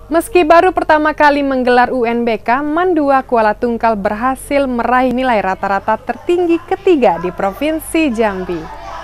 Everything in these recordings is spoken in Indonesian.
Meski baru pertama kali menggelar UNBK, MAN 2 Kuala Tungkal berhasil meraih nilai rata-rata tertinggi ketiga di Provinsi Jambi.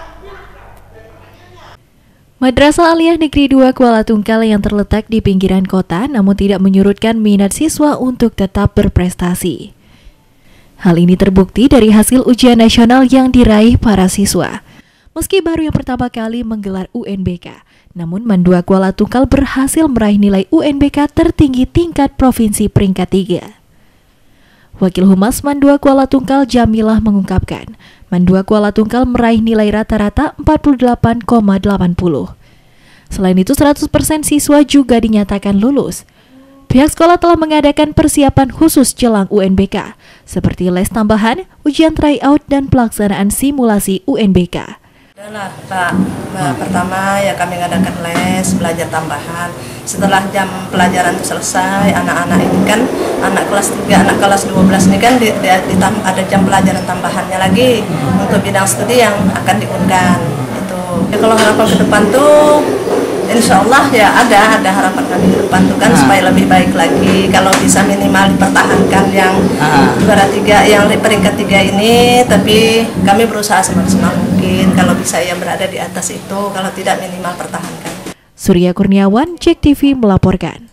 Madrasah Aliyah Negeri 2 Kuala Tungkal yang terletak di pinggiran kota namun tidak menyurutkan minat siswa untuk tetap berprestasi. Hal ini terbukti dari hasil ujian nasional yang diraih para siswa. Meski baru yang pertama kali menggelar UNBK, namun MAN 2 Kuala Tungkal berhasil meraih nilai UNBK tertinggi tingkat provinsi peringkat 3. Wakil Humas MAN 2 Kuala Tungkal Jamilah mengungkapkan, MAN 2 Kuala Tungkal meraih nilai rata-rata 48,80. Selain itu 100% siswa juga dinyatakan lulus. Pihak sekolah telah mengadakan persiapan khusus jelang UNBK, seperti les tambahan, ujian tryout, dan pelaksanaan simulasi UNBK. Adalah Pak, pertama ya kami mengadakan les, belajar tambahan. Setelah jam pelajaran itu selesai, anak-anak ini kan, anak kelas 3, anak kelas 12 ini kan ada jam pelajaran tambahannya lagi untuk bidang studi yang akan diundang. Itu. Ya, kalau harapan ke depan tuh, insya Allah ya ada harapan kami ke depan tuh kan supaya lebih baik lagi. Kalau bisa minimal dipertahankan yang juara 3, yang peringkat 3 ini, tapi kami berusaha semaksimal mungkin kalau bisa yang berada di atas itu, kalau tidak minimal pertahankan. Surya Kurniawan, JEK TV melaporkan.